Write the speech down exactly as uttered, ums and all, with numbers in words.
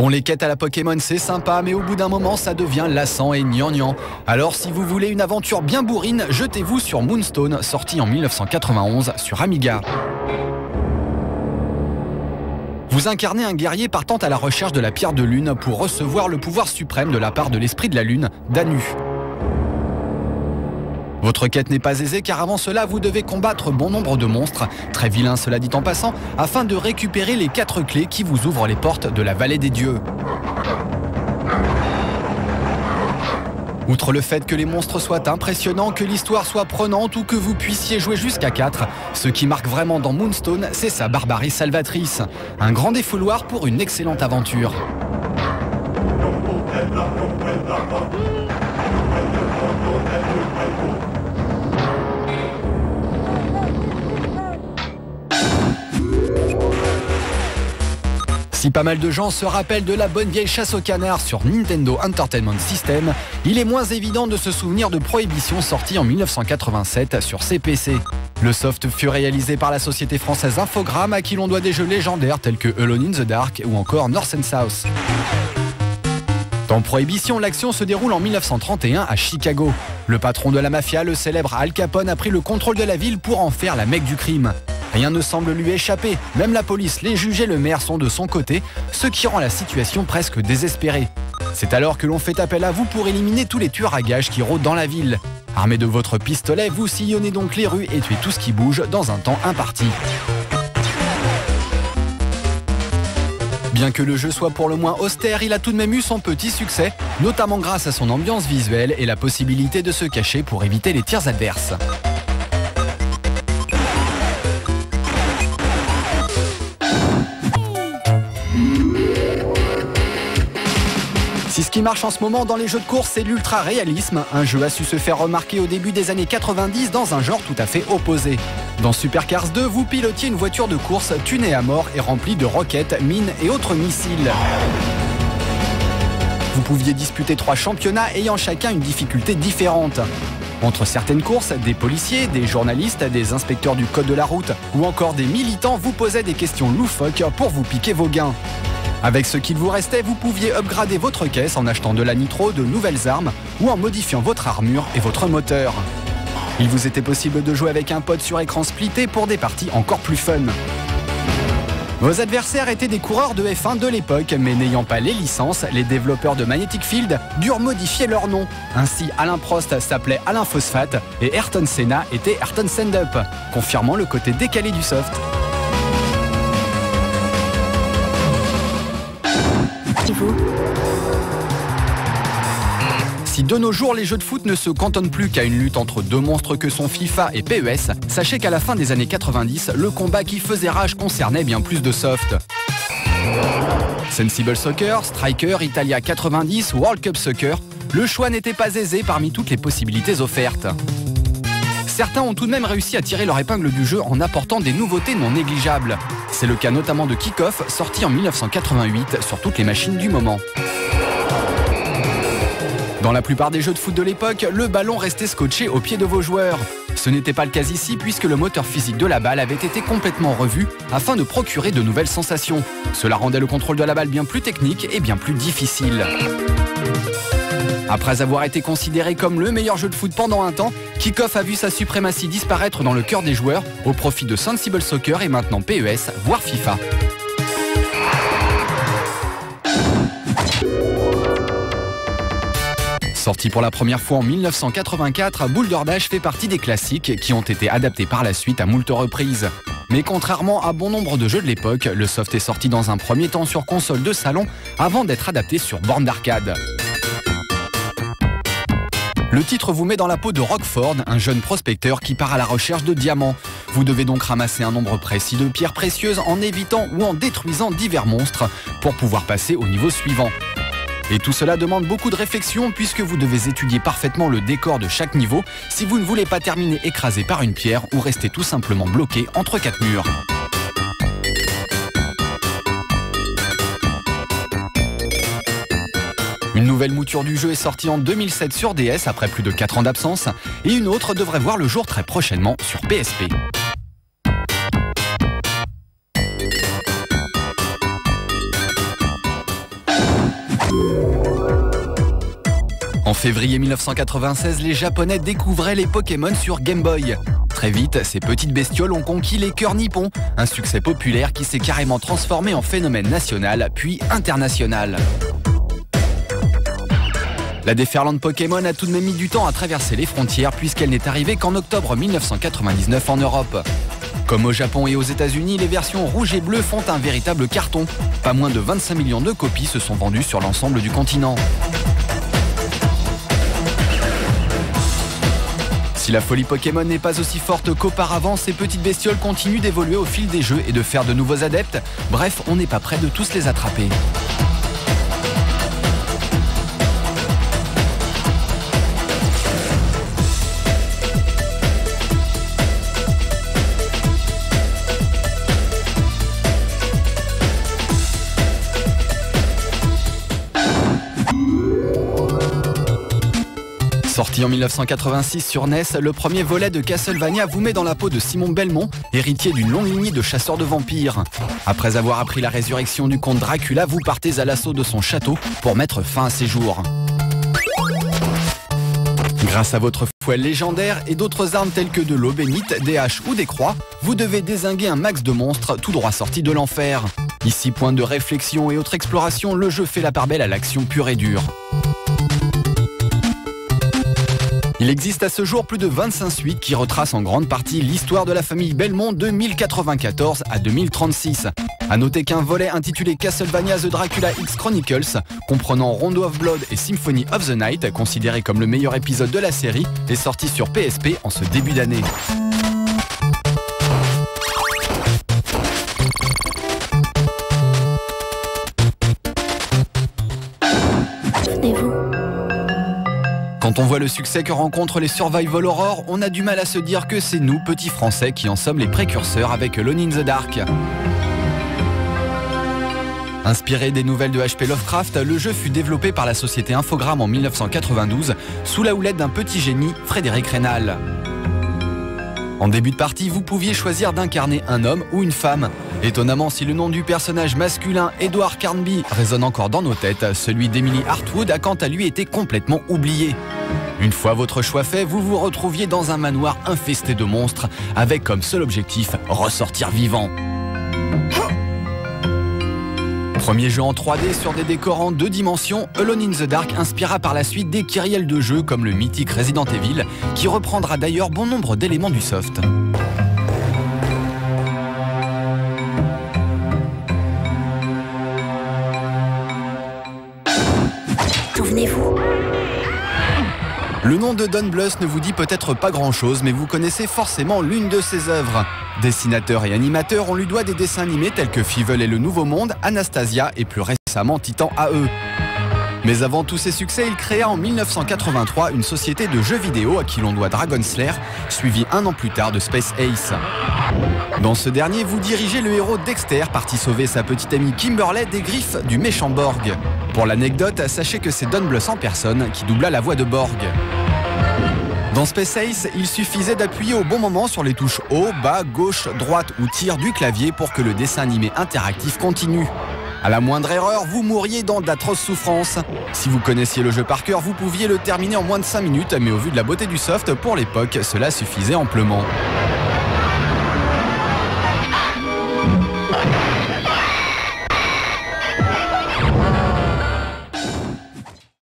Bon, les quêtes à la Pokémon, c'est sympa, mais au bout d'un moment, ça devient lassant et gnangnan. Alors, si vous voulez une aventure bien bourrine, jetez-vous sur Moonstone, sorti en mille neuf cent quatre-vingt-onze sur Amiga. Vous incarnez un guerrier partant à la recherche de la pierre de lune pour recevoir le pouvoir suprême de la part de l'esprit de la lune, Danu. Votre quête n'est pas aisée car avant cela, vous devez combattre bon nombre de monstres, très vilains cela dit en passant, afin de récupérer les quatre clés qui vous ouvrent les portes de la vallée des dieux. Outre le fait que les monstres soient impressionnants, que l'histoire soit prenante ou que vous puissiez jouer jusqu'à quatre, ce qui marque vraiment dans Moonstone, c'est sa barbarie salvatrice. Un grand défouloir pour une excellente aventure. Si pas mal de gens se rappellent de la bonne vieille chasse au canard sur Nintendo Entertainment System, il est moins évident de se souvenir de Prohibition sorti en mille neuf cent quatre-vingt-sept sur C P C. Le soft fut réalisé par la société française Infogrames à qui l'on doit des jeux légendaires tels que Alone in the Dark ou encore North and South. Dans Prohibition, l'action se déroule en mille neuf cent trente et un à Chicago. Le patron de la mafia, le célèbre Al Capone, a pris le contrôle de la ville pour en faire la Mecque du crime. Rien ne semble lui échapper, même la police, les juges et le maire sont de son côté, ce qui rend la situation presque désespérée. C'est alors que l'on fait appel à vous pour éliminer tous les tueurs à gages qui rôdent dans la ville. Armé de votre pistolet, vous sillonnez donc les rues et tuez tout ce qui bouge dans un temps imparti. Bien que le jeu soit pour le moins austère, il a tout de même eu son petit succès, notamment grâce à son ambiance visuelle et la possibilité de se cacher pour éviter les tirs adverses. Si ce qui marche en ce moment dans les jeux de course, c'est l'ultra-réalisme, un jeu a su se faire remarquer au début des années quatre-vingt-dix dans un genre tout à fait opposé. Dans Super Cars deux, vous pilotiez une voiture de course tunée à mort et remplie de roquettes, mines et autres missiles. Vous pouviez disputer trois championnats ayant chacun une difficulté différente. Entre certaines courses, des policiers, des journalistes, des inspecteurs du code de la route ou encore des militants vous posaient des questions loufoques pour vous piquer vos gains. Avec ce qu'il vous restait, vous pouviez upgrader votre caisse en achetant de la nitro, de nouvelles armes ou en modifiant votre armure et votre moteur. Il vous était possible de jouer avec un pote sur écran splitté pour des parties encore plus fun. Vos adversaires étaient des coureurs de F un de l'époque, mais n'ayant pas les licences, les développeurs de Magnetic Field durent modifier leur nom. Ainsi, Alain Prost s'appelait Alain Phosphate et Ayrton Senna était Ayrton Sendup, confirmant le côté décalé du soft. Si de nos jours les jeux de foot ne se cantonnent plus qu'à une lutte entre deux monstres que sont FIFA et P E S, sachez qu'à la fin des années quatre-vingt-dix, le combat qui faisait rage concernait bien plus de soft. Sensible Soccer, Striker, Italia quatre-vingt-dix, World Cup Soccer, le choix n'était pas aisé parmi toutes les possibilités offertes. Certains ont tout de même réussi à tirer leur épingle du jeu en apportant des nouveautés non négligeables. C'est le cas notamment de Kick-Off, sorti en mille neuf cent quatre-vingt-huit sur toutes les machines du moment. Dans la plupart des jeux de foot de l'époque, le ballon restait scotché au pied de vos joueurs. Ce n'était pas le cas ici puisque le moteur physique de la balle avait été complètement revu afin de procurer de nouvelles sensations. Cela rendait le contrôle de la balle bien plus technique et bien plus difficile. Après avoir été considéré comme le meilleur jeu de foot pendant un temps, Kick-Off a vu sa suprématie disparaître dans le cœur des joueurs au profit de Sensible Soccer et maintenant P E S, voire FIFA. Sorti pour la première fois en mille neuf cent quatre-vingt-quatre, Boulder Dash fait partie des classiques qui ont été adaptés par la suite à moult reprises. Mais contrairement à bon nombre de jeux de l'époque, le soft est sorti dans un premier temps sur console de salon avant d'être adapté sur borne d'arcade. Le titre vous met dans la peau de Rockford, un jeune prospecteur qui part à la recherche de diamants. Vous devez donc ramasser un nombre précis de pierres précieuses en évitant ou en détruisant divers monstres pour pouvoir passer au niveau suivant. Et tout cela demande beaucoup de réflexion puisque vous devez étudier parfaitement le décor de chaque niveau si vous ne voulez pas terminer écrasé par une pierre ou rester tout simplement bloqué entre quatre murs. Une nouvelle mouture du jeu est sortie en deux mille sept sur D S après plus de quatre ans d'absence et une autre devrait voir le jour très prochainement sur P S P. février mille neuf cent quatre-vingt-seize, les Japonais découvraient les Pokémon sur Game Boy. Très vite, ces petites bestioles ont conquis les cœurs nippons, un succès populaire qui s'est carrément transformé en phénomène national, puis international. La déferlante Pokémon a tout de même mis du temps à traverser les frontières puisqu'elle n'est arrivée qu'en octobre mille neuf cent quatre-vingt-dix-neuf en Europe. Comme au Japon et aux États-Unis, les versions rouges et bleues font un véritable carton. Pas moins de vingt-cinq millions de copies se sont vendues sur l'ensemble du continent. Si la folie Pokémon n'est pas aussi forte qu'auparavant, ces petites bestioles continuent d'évoluer au fil des jeux et de faire de nouveaux adeptes. Bref, on n'est pas prêt de tous les attraper. Sorti en mille neuf cent quatre-vingt-six sur N E S, le premier volet de Castlevania vous met dans la peau de Simon Belmont, héritier d'une longue lignée de chasseurs de vampires. Après avoir appris la résurrection du comte Dracula, vous partez à l'assaut de son château pour mettre fin à ses jours. Grâce à votre fouet légendaire et d'autres armes telles que de l'eau bénite, des haches ou des croix, vous devez dézinguer un max de monstres tout droit sortis de l'enfer. Ici, point de réflexion et autre exploration, le jeu fait la part belle à l'action pure et dure. Il existe à ce jour plus de vingt-cinq suites qui retracent en grande partie l'histoire de la famille Belmont de mille quatre-vingt-quatorze à deux mille trente-six. A noter qu'un volet intitulé Castlevania The Dracula X Chronicles, comprenant Rondo of Blood et Symphony of the Night, considéré comme le meilleur épisode de la série, est sorti sur P S P en ce début d'année. Souvenez-vous. Quand on voit le succès que rencontrent les Survival Horror, on a du mal à se dire que c'est nous, petits Français, qui en sommes les précurseurs avec Alone in the Dark. Inspiré des nouvelles de H P Lovecraft, le jeu fut développé par la société Infogrames en mille neuf cent quatre-vingt-douze sous la houlette d'un petit génie, Frédéric Reynal. En début de partie, vous pouviez choisir d'incarner un homme ou une femme. Étonnamment, si le nom du personnage masculin, Edward Carnby, résonne encore dans nos têtes, celui d'Emily Hartwood a quant à lui été complètement oublié. Une fois votre choix fait, vous vous retrouviez dans un manoir infesté de monstres, avec comme seul objectif, ressortir vivant. Premier jeu en trois D sur des décors en deux dimensions, Alone in the Dark inspira par la suite des kyrielles de jeux comme le mythique Resident Evil, qui reprendra d'ailleurs bon nombre d'éléments du soft. Souvenez-vous. Le nom de Don Bluth ne vous dit peut-être pas grand-chose, mais vous connaissez forcément l'une de ses œuvres. Dessinateur et animateur, on lui doit des dessins animés tels que Fievel et le Nouveau Monde, Anastasia et plus récemment Titan A E. Mais avant tous ses succès, il créa en mille neuf cent quatre-vingt-trois une société de jeux vidéo à qui l'on doit Dragon Slayer, suivi un an plus tard de Space Ace. Dans ce dernier, vous dirigez le héros Dexter, parti sauver sa petite amie Kimberly des griffes du méchant Borg. Pour l'anecdote, sachez que c'est Don Bluth en personne qui doubla la voix de Borg. Dans Space Ace, il suffisait d'appuyer au bon moment sur les touches haut, bas, gauche, droite ou tir du clavier pour que le dessin animé interactif continue. À la moindre erreur, vous mourriez dans d'atroces souffrances. Si vous connaissiez le jeu par cœur, vous pouviez le terminer en moins de cinq minutes, mais au vu de la beauté du soft, pour l'époque, cela suffisait amplement.